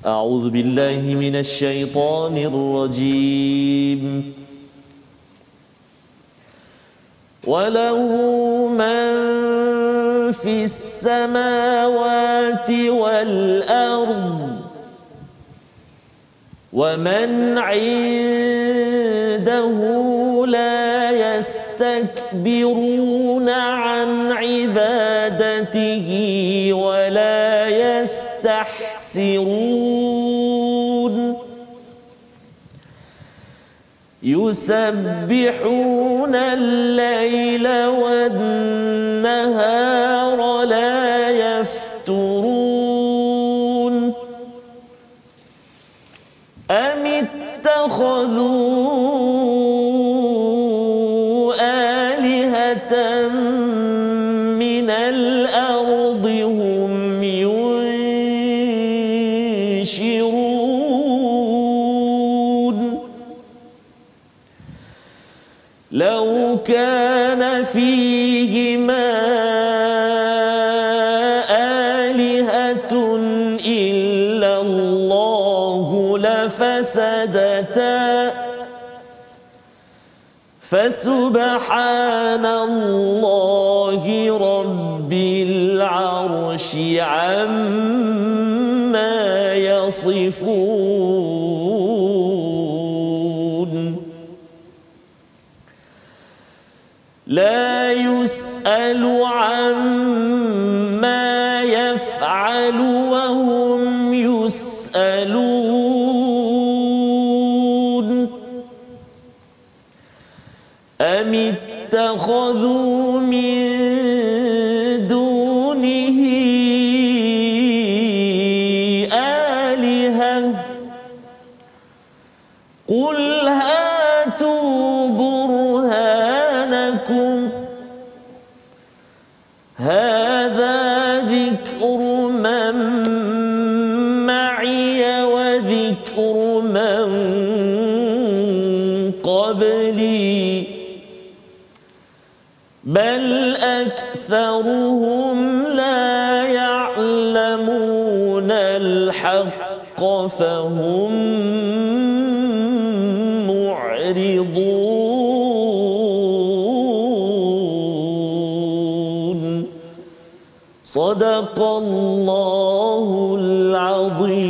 أعوذ بالله من الشيطان الرجيم. وله من في السماوات والأرض ومن عنده لا يستكبرون عن عبادته ولا يستحسرون يسبحون الليل والنهار لا يفترون أم اتخذوا آلهة من الأرض هم ينشرون لو كان فيهما آلهة إلا الله لفسدتا فسبحان الله رب العرش عما يصفون لا يسأل عما يفعل وهم يسألون أم اتخذوا من دونه آلهة قل هاتوا برهانكم هذا ذكر من معي وذكر من قبلي بل أكثرهم لا يعلمون الحق فهم معرضون صدق الله العظيم.